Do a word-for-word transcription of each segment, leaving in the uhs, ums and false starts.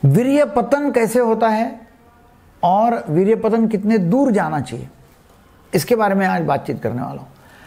वीर्य पतन कैसे होता है और वीर्य पतन कितने दूर जाना चाहिए, इसके बारे में आज बातचीत करने वाला हूँ।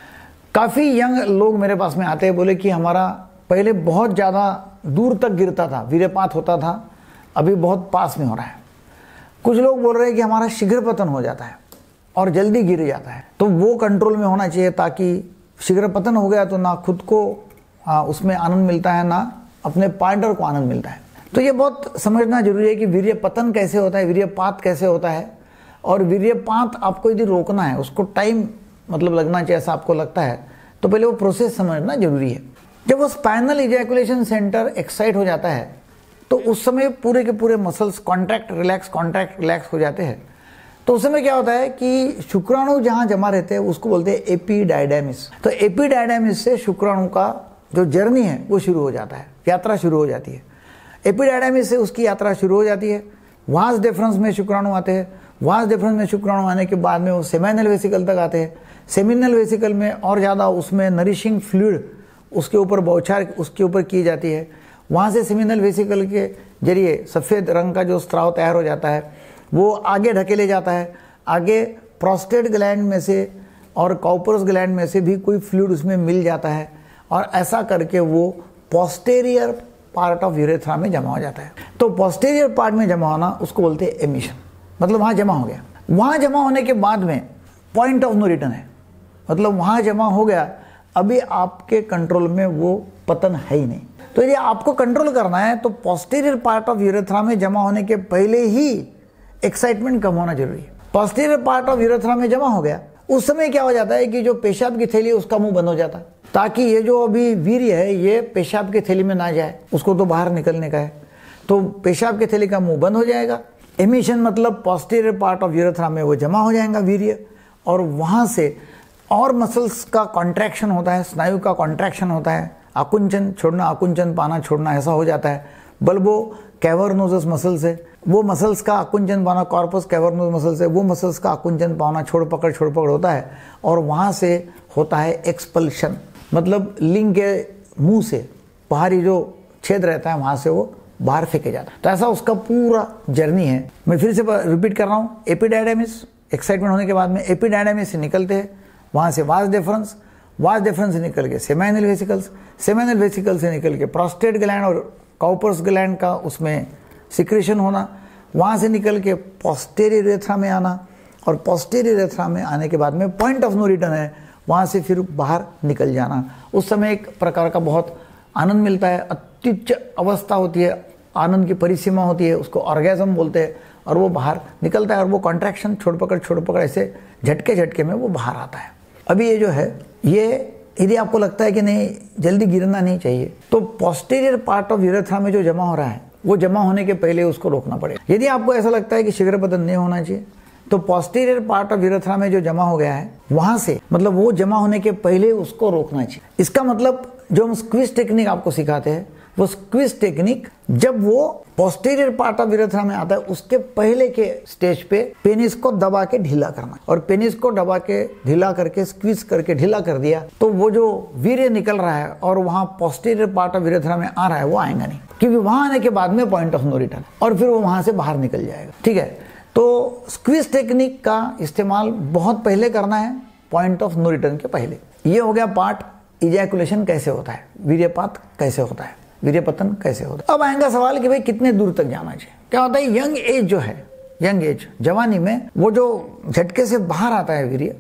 काफ़ी यंग लोग मेरे पास में आते हैं, बोले कि हमारा पहले बहुत ज़्यादा दूर तक गिरता था, वीर्यपात होता था, अभी बहुत पास में हो रहा है। कुछ लोग बोल रहे हैं कि हमारा शीघ्र पतन हो जाता है और जल्दी गिर जाता है, तो वो कंट्रोल में होना चाहिए, ताकि शीघ्र पतन हो गया तो ना खुद को आ, उसमें आनंद मिलता है, ना अपने पार्टनर को आनंद मिलता है। तो ये बहुत समझना जरूरी है कि वीर्य पतन कैसे होता है, वीर्यपात कैसे होता है। और वीर्यपात आपको यदि रोकना है, उसको टाइम मतलब लगना चाहिए ऐसा आपको लगता है, तो पहले वो प्रोसेस समझना जरूरी है। जब वो स्पाइनल इजैकुलेशन सेंटर एक्साइट हो जाता है तो उस समय पूरे के पूरे muscles contract relax contract relax हो जाते हैं। तो उस समय क्या होता है कि शुक्राणु जहाँ जमा रहते हैं उसको बोलते हैं एपिडायडेमिस। तो एपिडायडेमिस से शुक्राणु का जो जर्नी है वो शुरू हो जाता है, यात्रा शुरू हो जाती है। एपिडायडेमिस से उसकी यात्रा शुरू हो जाती है। वास डिफरेंस में शुक्राणु आते हैं। वास डिफरेंस में शुक्राणु आने के बाद में वो सेमिनल वेसिकल तक आते हैं। सेमिनल वेसिकल में और ज़्यादा उसमें नरिशिंग फ्लूइड उसके ऊपर बौछार उसके ऊपर की जाती है। वहाँ से सेमिनल वेसिकल के जरिए सफ़ेद रंग का जो स्त्राव तैयार हो जाता है वो आगे ढकेले जाता है। आगे प्रोस्टेट ग्लैंड में से और कॉपर्स ग्लैंड में से भी कोई फ्लूइड उसमें मिल जाता है, और ऐसा करके वो पोस्टेरियर पार्ट ऑफ यूरेथ्रा में जमा हो जाता है। तो पोस्टेरियर पार्ट में जमा होना उसको बोलते हैं एमिशन, मतलब वहाँ जमा हो गया। वहाँ जमा होने के बाद में पॉइंट ऑफ नो रिटर्न है, मतलब वहाँ जमा हो गया, अभी आपके कंट्रोल में वो पतन है ही नहीं। तो यदि आपको कंट्रोल करना है तो पोस्टीरियर पार्ट ऑफ यूरेथ्रा में जमा होने के पहले ही एक्साइटमेंट कम होना जरूरी है। पोस्टीरियर पार्ट ऑफ यूरेथ्रा में जमा हो गया, उस समय क्या हो जाता है कि जो पेशाब की थैली है उसका मुंह बंद हो जाता है, ताकि ये जो अभी वीर्य है ये पेशाब की थैली में ना जाए, उसको तो बाहर निकलने का है। तो पेशाब की थैली का मुंह बंद हो जाएगा। एमिशन मतलब पोस्टीरियर पार्ट ऑफ यूरेथ्रा में वो जमा हो जाएगा वीर्य, और वहाँ से और मसल्स का कॉन्ट्रैक्शन होता है, स्नायु का कॉन्ट्रैक्शन होता है, आकुंचन छोड़ना, आकुंचन पाना छोड़ना, ऐसा हो जाता है। बल्बो कैवर्नोजस मसल से वो मसल्स का आकुंचन पाना, कॉर्पस कैवर्नोस मसल से वो मसल्स का आकुंचन पाना, छोड़ पकड़ छोड़ पकड़ होता है, और वहाँ से होता है एक्सपल्शन, मतलब लिंग के मुंह से बाहरी जो छेद रहता है वहाँ से वो बाहर फेंके जाता है। तो ऐसा उसका पूरा जर्नी है। मैं फिर से रिपीट कर रहा हूँ, एपिडायडेमिस एक्साइटमेंट होने के बाद में एपिडायडेमिस से निकलते हैं, वहाँ से वास डिफरेंस, वास डिफरेंस से निकल के सेमिनल वेसिकल्स, सेमिनल वेसिकल से निकल के प्रोस्टेट ग्लैंड और कॉपर्स ग्लैंड का उसमें सिक्रेशन होना, वहाँ से निकल के पोस्टेरियर यूरेथ्रा में आना, और पोस्टेरियर यूरेथ्रा में आने के बाद में पॉइंट ऑफ नो रिटर्न है, वहाँ से फिर बाहर निकल जाना। उस समय एक प्रकार का बहुत आनंद मिलता है, अत्युच्च अवस्था होती है, आनंद की परिसीमा होती है, उसको ऑर्गेज़म बोलते हैं, और वो बाहर निकलता है, और वो कॉन्ट्रैक्शन छोड़ पकड़ छोड़ पकड़ ऐसे झटके झटके में वो बाहर आता है। अभी ये जो है, ये यदि आपको लगता है कि नहीं जल्दी गिरना नहीं चाहिए, तो पोस्टीरियर पार्ट ऑफ यूरेथ्रा में जो जमा हो रहा है वो जमा होने के पहले उसको रोकना पड़ेगा। यदि आपको ऐसा लगता है कि शीघ्र पतन नहीं होना चाहिए, तो पोस्टीरियर पार्ट ऑफ यूरेथ्रा में जो जमा हो गया है वहां से, मतलब वो जमा होने के पहले उसको रोकना चाहिए। इसका मतलब जो हम स्क्वीज टेक्निक आपको सिखाते हैं, वो स्क्वीज टेक्निक जब वो पोस्टीरियर पार्ट ऑफ यूरेथ्रा में आता है उसके पहले के स्टेज पे पेनिस को दबा के ढीला करना, और पेनिस को दबा के ढीला करके स्क्वीज करके ढीला कर दिया तो वो जो वीर्य निकल रहा है और वहाँ पोस्टीरियर पार्ट ऑफ यूरेथ्रा में आ रहा है वो आएगा नहीं, क्योंकि वहां आने के बाद में पॉइंट ऑफ नो रिटर्न, और फिर वो वहां से बाहर निकल जाएगा। ठीक है, तो स्क्वीज टेक्निक का इस्तेमाल बहुत पहले करना है, पॉइंट ऑफ नो रिटर्न के पहले। ये हो गया पार्ट, इजैकुलेशन कैसे होता है, वीर्यपात कैसे होता है, वीर्यपतन कैसे होता है। अब आएगा सवाल कि भाई कितने दूर तक जाना चाहिए। क्या होता है, यंग एज जो है, यंग एज जवानी में वो जो झटके से बाहर आता है वीर्य,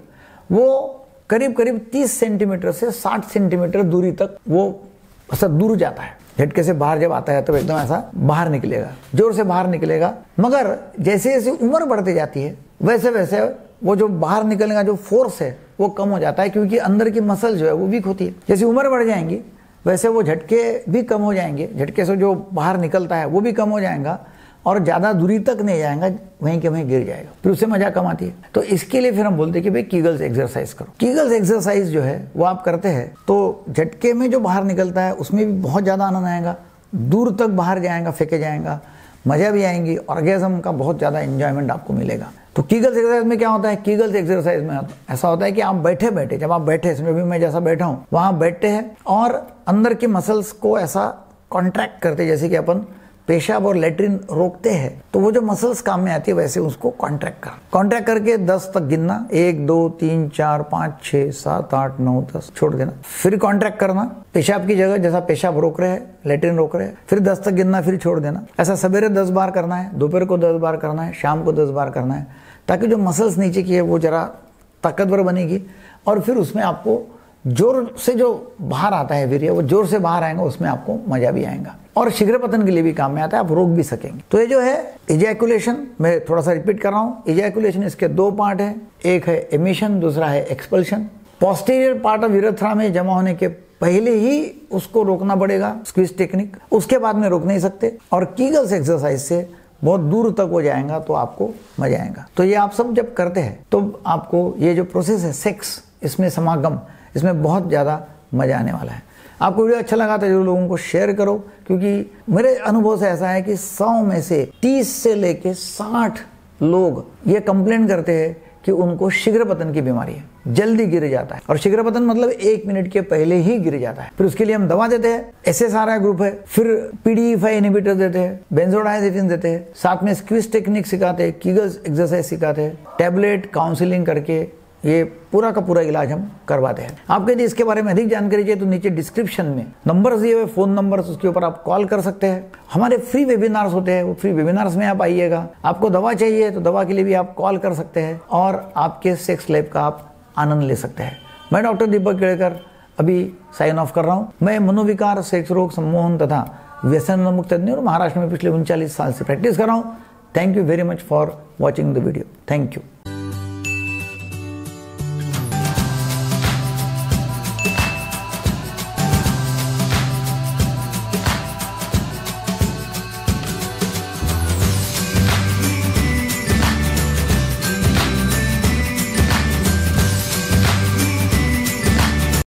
वो करीब करीब तीस सेंटीमीटर से साठ सेंटीमीटर दूरी तक वो ऐसा दूर जाता है। झटके से बाहर जब आता है तो एकदम ऐसा बाहर निकलेगा, जोर से बाहर निकलेगा। मगर जैसे जैसे उम्र बढ़ती जाती है वैसे वैसे वो जो बाहर निकलने का जो फोर्स है वो कम हो जाता है, क्योंकि अंदर की मसल जो है वो वीक होती है। जैसे उम्र बढ़ जाएंगी वैसे वो झटके भी कम हो जाएंगे, झटके से जो बाहर निकलता है वो भी कम हो जाएगा, और ज़्यादा दूरी तक नहीं जाएगा, वहीं के वहीं गिर जाएगा, फिर उससे मजा कम आती है। तो इसके लिए फिर हम बोलते हैं कि भाई कीगल्स एक्सरसाइज करो। कीगल्स एक्सरसाइज जो है वो आप करते हैं तो झटके में जो बाहर निकलता है उसमें भी बहुत ज़्यादा आनंद आएगा, दूर तक बाहर जाएगा, फेंके जाएगा, मजा भी आएंगी, ऑर्गेज़म का बहुत ज़्यादा एंजॉयमेंट आपको मिलेगा। तो कीगल्स एक्सरसाइज में क्या होता है, कीगल्स एक्सरसाइज में ऐसा होता है कि आप बैठे बैठे, जब आप बैठे, इसमें भी मैं जैसा बैठा हूँ वहाँ बैठते हैं और अंदर के मसल्स को ऐसा कॉन्ट्रैक्ट करते, जैसे कि अपन पेशाब और लेटरिन रोकते हैं तो वो जो मसल्स काम में आती है वैसे उसको कॉन्ट्रैक्ट कर कॉन्ट्रैक्ट करके दस तक गिनना, एक दो तीन चार पाँच छः सात आठ नौ दस, छोड़ देना। फिर कॉन्ट्रैक्ट करना पेशाब की जगह, जैसा पेशाब रोक रहे हैं लेटरिन रोक रहे हैं, फिर दस तक गिनना, फिर छोड़ देना। ऐसा सवेरे दस बार करना है, दोपहर को दस बार करना है, शाम को दस बार करना है, ताकि जो मसल्स नीचे की है वो जरा ताकतवर बनेगी और फिर उसमें आपको जोर से जो बाहर आता है वीर्य वो जोर से बाहर आएगा, उसमें आपको मजा भी आएगा और शीघ्र पतन के लिए भी काम में आता है, आप रोक भी सकेंगे। तो ये जो है इजैकुलेशन, मैं थोड़ा सा रिपीट कर रहा हूँ, इजैकुलेशन इसके दो पार्ट है, एक है एमिशन, दूसरा है expulsion. Posterior part of urethra में जमा होने के पहले ही उसको रोकना पड़ेगा, स्क्वीज टेक्निक, उसके बाद में रोक नहीं सकते। और कीगल्स एक्सरसाइज से बहुत दूर तक हो जाएगा तो आपको मजा आएगा। तो ये आप सब जब करते हैं तो आपको ये जो प्रोसेस है सेक्स, इसमें समागम, इसमें बहुत ज़्यादा मजा आने वाला है। आपको वीडियो अच्छा लगा तो जरूर लोगों को शेयर करो, क्योंकि मेरे अनुभव से ऐसा है कि सौ में से तीस से लेके साठ लोग ये कंप्लेंट करते हैं कि उनको शीघ्र पतन की बीमारी है, जल्दी गिर जाता है। और शीघ्र पतन मतलब एक मिनट के पहले ही गिर जाता है। फिर उसके लिए हम दवा देते हैं, S S R I group है, फिर P D E five inhibitor देते हैं, बेंजोडाइजेपिन देते हैं, साथ में स्क्वीज टेक्निक सिखाते हैं, कीगल्स एक्सरसाइज सिखाते हैं, टैबलेट काउंसलिंग करके ये पूरा का पूरा इलाज हम करवाते हैं। आपके यदि इसके बारे में अधिक जानकारी चाहिए तो नीचे डिस्क्रिप्शन में नंबर दिए हुए, फोन नंबर, उसके ऊपर आप कॉल कर सकते हैं। हमारे फ्री वेबिनार्स होते हैं, वो फ्री वेबिनार्स में आप आइएगा। आपको दवा चाहिए तो दवा के लिए भी आप कॉल कर सकते हैं और आपके सेक्स लाइफ का आप आनंद ले सकते हैं। मैं डॉक्टर दीपक केड़कर अभी साइन ऑफ कर रहा हूँ। मैं मनोविकार, सेक्स रोग, सम्मोहन तथा व्यसन मुक्त तज्ञ और महाराष्ट्र में पिछले उनचालीस साल से प्रैक्टिस कर रहा हूँ। Thank you very much for watching the video. Thank you.